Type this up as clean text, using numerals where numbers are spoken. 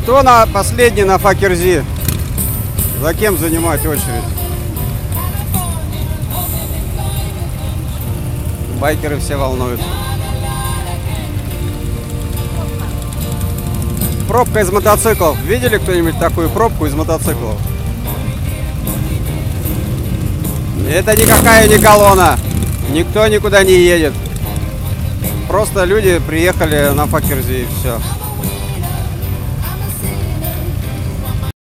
Кто последний на Факерзи? За кем занимать очередь? Байкеры все волнуются. Пробка из мотоциклов. Видели кто-нибудь такую пробку из мотоциклов? Это никакая не колонна. Никто никуда не едет. Просто люди приехали на Факерзи и все.